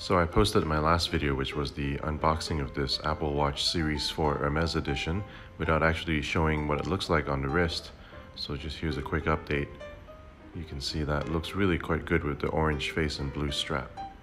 So I posted my last video, which was the unboxing of this Apple Watch Series 4 Hermès edition, without actually showing what it looks like on the wrist. So just here's a quick update. You can see that it looks really quite good with the orange face and blue strap.